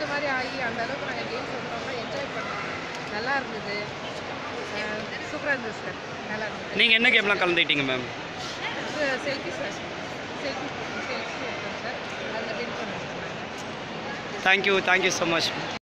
மாதிரி ஆகி அந்த அளவுக்கு நாங்கள் கேம்ஸ் வந்து ரொம்ப என்ஜாய் பண்ணோம். நல்லா இருந்தது, சூப்பராக இருந்தது சார். நல்லா இருந்தது. நீங்கள் என்ன கேம்லாம் கலந்துக்கிட்டீங்க மேம்? செல்ஃபி சார், செல்ஃபி எடுத்தோம் சார், அதில் வின் பண்ணோம் சார். Thank you so much.